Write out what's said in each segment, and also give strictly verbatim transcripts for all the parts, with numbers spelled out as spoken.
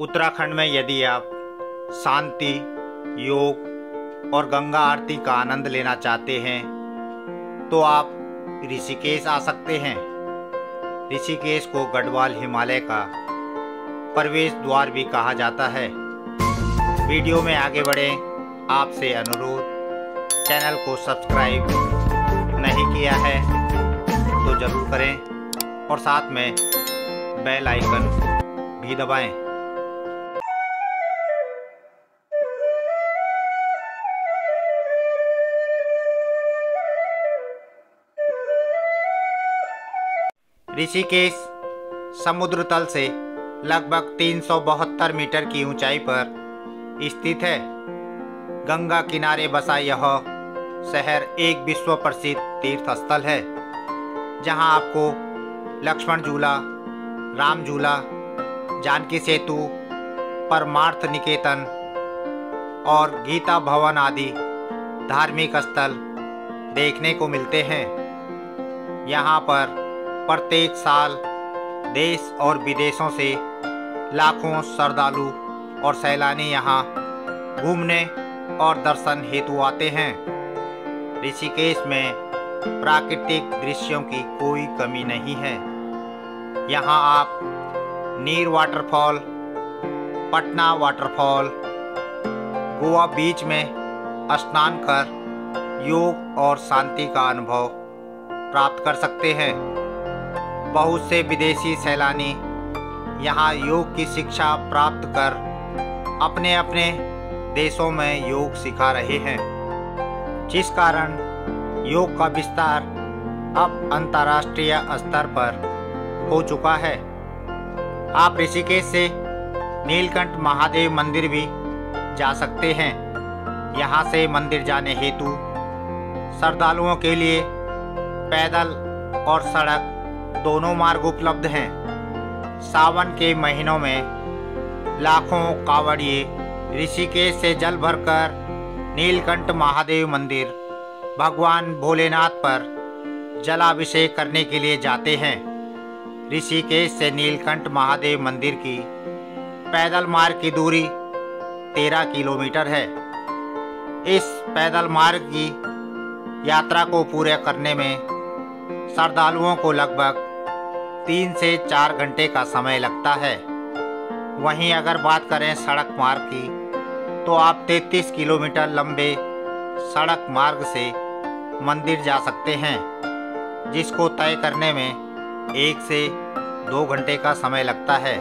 उत्तराखंड में यदि आप शांति, योग और गंगा आरती का आनंद लेना चाहते हैं तो आप ऋषिकेश आ सकते हैं। ऋषिकेश को गढ़वाल हिमालय का प्रवेश द्वार भी कहा जाता है। वीडियो में आगे बढ़ें, आपसे अनुरोध, चैनल को सब्सक्राइब नहीं किया है तो ज़रूर करें और साथ में बेल आइकन भी दबाएं। ऋषिकेश समुद्र तल से लगभग तीन सौ बहत्तर मीटर की ऊंचाई पर स्थित है। गंगा किनारे बसा यह शहर एक विश्व प्रसिद्ध तीर्थ स्थल है, जहां आपको लक्ष्मण झूला, राम झूला, जानकी सेतु, परमार्थ निकेतन और गीता भवन आदि धार्मिक स्थल देखने को मिलते हैं। यहाँ पर प्रत्येक साल देश और विदेशों से लाखों श्रद्धालु और सैलानी यहाँ घूमने और दर्शन हेतु आते हैं। ऋषिकेश में प्राकृतिक दृश्यों की कोई कमी नहीं है। यहाँ आप Neer waterfall, Patna waterfall, Goa beach में स्नान कर योग और शांति का अनुभव प्राप्त कर सकते हैं। बहुत से विदेशी सैलानी यहाँ योग की शिक्षा प्राप्त कर अपने अपने देशों में योग सिखा रहे हैं, जिस कारण योग का विस्तार अब अंतर्राष्ट्रीय स्तर पर हो चुका है। आप ऋषिकेश से नीलकंठ महादेव मंदिर भी जा सकते हैं। यहाँ से मंदिर जाने हेतु श्रद्धालुओं के लिए पैदल और सड़क दोनों मार्ग उपलब्ध हैं। सावन के महीनों में लाखों कांवड़िए ऋषिकेश से जल भरकर नीलकंठ महादेव मंदिर भगवान भोलेनाथ पर जलाभिषेक करने के लिए जाते हैं। ऋषिकेश से नीलकंठ महादेव मंदिर की पैदल मार्ग की दूरी तेरह किलोमीटर है। इस पैदल मार्ग की यात्रा को पूरा करने में श्रद्धालुओं को लगभग तीन से चार घंटे का समय लगता है। वहीं अगर बात करें सड़क मार्ग की तो आप तैंतीस किलोमीटर लंबे सड़क मार्ग से मंदिर जा सकते हैं, जिसको तय करने में एक से दो घंटे का समय लगता है।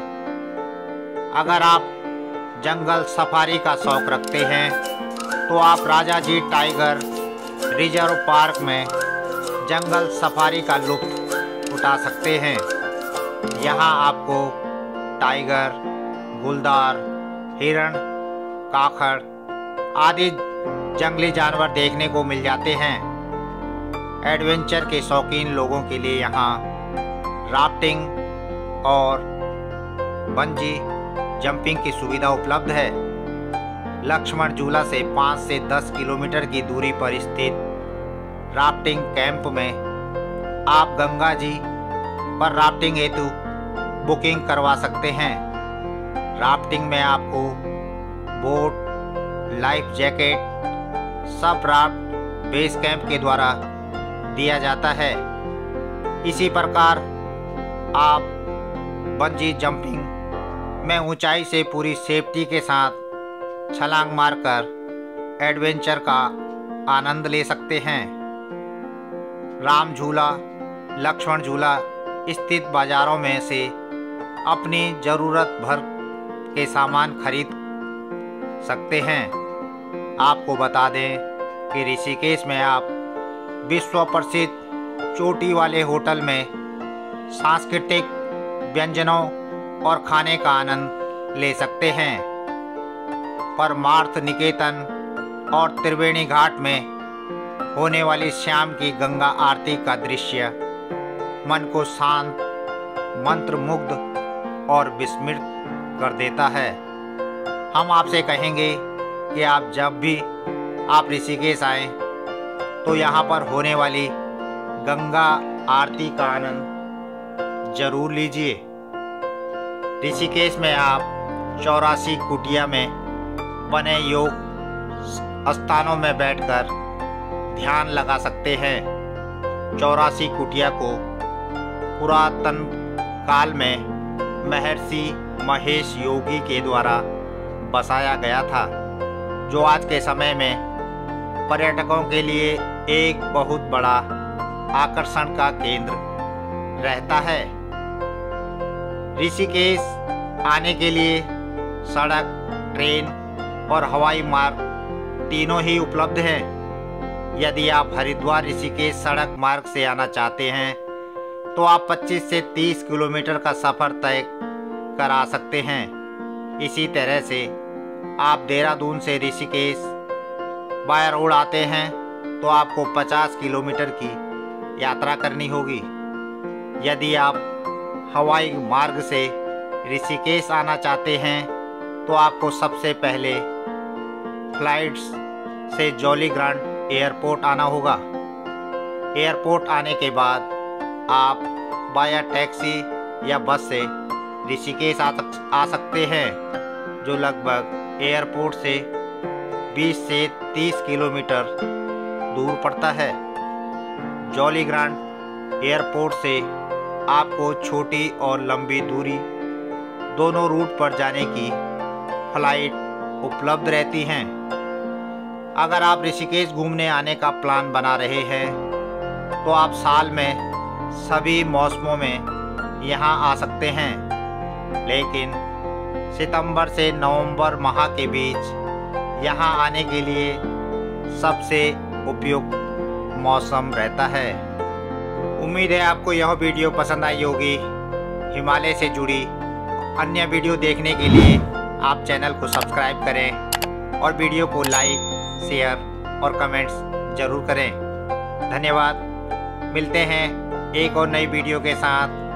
अगर आप जंगल सफारी का शौक रखते हैं तो आप Rajaji tiger reserve park में जंगल सफारी का लुत्फ उठा सकते हैं। यहाँ आपको टाइगर, गुलदार, हिरण, काखड़ आदि जंगली जानवर देखने को मिल जाते हैं। एडवेंचर के शौकीन लोगों के लिए यहाँ राफ्टिंग और बंजी जंपिंग की सुविधा उपलब्ध है। लक्ष्मण झूला से पाँच से दस किलोमीटर की दूरी पर स्थित राफ्टिंग कैंप में आप गंगा जी पर राफ्टिंग हेतु बुकिंग करवा सकते हैं। राफ्टिंग में आपको बोट, लाइफ जैकेट सब राफ्ट बेस कैंप के द्वारा दिया जाता है। इसी प्रकार आप बंजी जंपिंग में ऊंचाई से पूरी सेफ्टी के साथ छलांग मारकर एडवेंचर का आनंद ले सकते हैं। राम झूला, लक्ष्मण झूला स्थित बाजारों में से अपनी ज़रूरत भर के सामान खरीद सकते हैं। आपको बता दें कि ऋषिकेश में आप विश्व प्रसिद्ध चोटी वाले होटल में सांस्कृतिक व्यंजनों और खाने का आनंद ले सकते हैं। परमार्थ निकेतन और त्रिवेणी घाट में होने वाली शाम की गंगा आरती का दृश्य मन को शांत, मंत्रमुग्ध और विस्मृत कर देता है। हम आपसे कहेंगे कि आप जब भी आप ऋषिकेश आएं तो यहाँ पर होने वाली गंगा आरती का आनंद जरूर लीजिए। ऋषिकेश में आप चौरासी कुटिया में बने योग स्थानों में बैठकर ध्यान लगा सकते हैं। चौरासी कुटिया को पुरातन काल में महर्षि महेश योगी के द्वारा बसाया गया था, जो आज के समय में पर्यटकों के लिए एक बहुत बड़ा आकर्षण का केंद्र रहता है। ऋषिकेश आने के लिए सड़क, ट्रेन और हवाई मार्ग तीनों ही उपलब्ध हैं। यदि आप हरिद्वार ऋषिकेश सड़क मार्ग से आना चाहते हैं तो आप पच्चीस से तीस किलोमीटर का सफ़र तय करा सकते हैं। इसी तरह से आप देहरादून से ऋषिकेश बाय रोड आते हैं तो आपको पचास किलोमीटर की यात्रा करनी होगी। यदि आप हवाई मार्ग से ऋषिकेश आना चाहते हैं तो आपको सबसे पहले फ्लाइट्स से जॉलीग्रांट एयरपोर्ट आना होगा। एयरपोर्ट आने के बाद आप बाया टैक्सी या बस से ऋषिकेश आ, आ सकते हैं, जो लगभग एयरपोर्ट से बीस से तीस किलोमीटर दूर पड़ता है। जॉलीग्रांट एयरपोर्ट से आपको छोटी और लंबी दूरी दोनों रूट पर जाने की फ्लाइट उपलब्ध रहती हैं। अगर आप ऋषिकेश घूमने आने का प्लान बना रहे हैं तो आप साल में सभी मौसमों में यहाँ आ सकते हैं, लेकिन सितंबर से नवंबर माह के बीच यहाँ आने के लिए सबसे उपयुक्त मौसम रहता है। उम्मीद है आपको यह वीडियो पसंद आई होगी। हिमालय से जुड़ी अन्य वीडियो देखने के लिए आप चैनल को सब्सक्राइब करें और वीडियो को लाइक, शेयर और कमेंट्स ज़रूर करें। धन्यवाद। मिलते हैं एक और नई वीडियो के साथ।